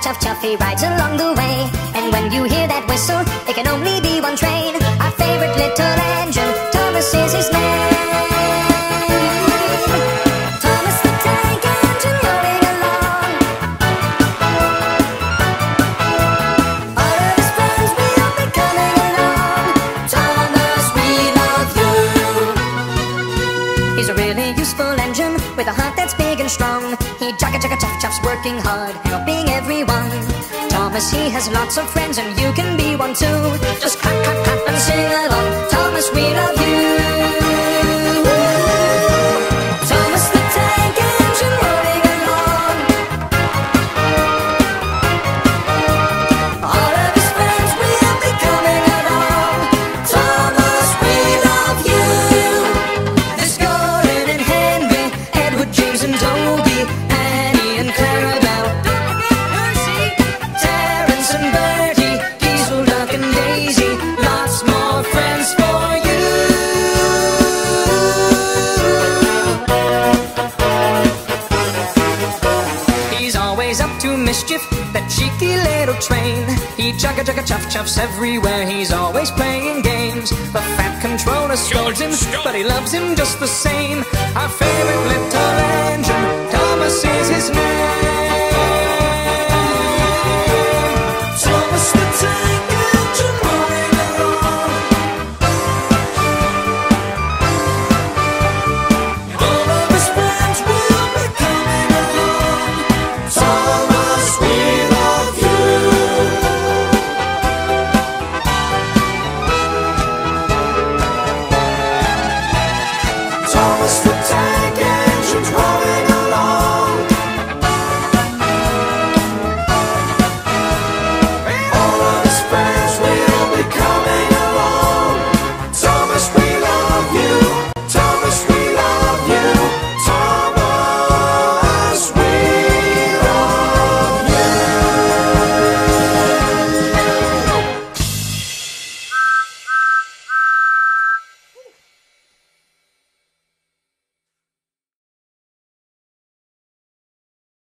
chuff, chuff, he rides along the way. And when you hear that whistle, it can only be one train. Our favorite little engine, Thomas is his name. Thomas the tank engine rolling along. All of his friends will be coming along. Thomas, we love you. He's a really useful engine with a heart that's big and strong. He jugga jugga chuff chuffs, working hard, helping everyone. Thomas, he has lots of friends, and you can be one too. Just clap, clap, clap and sing along. Thomas, we love you. Thomas the tank engine rolling along. All of his friends will be coming along. Thomas, we love you. There's Gordon and Henry, Edward, James and Toby, Annie and Clarabelle, Percy, Terence and Bertie, Diesel, Duck and Daisy. Lots more friends for you. He's always up to mischief, that cheeky little train. He jugga jugga chuff chuffs everywhere, he's always playing games. The fat controller scolds him, but he loves him just the same. Our favorite little engine, Thomas is his name.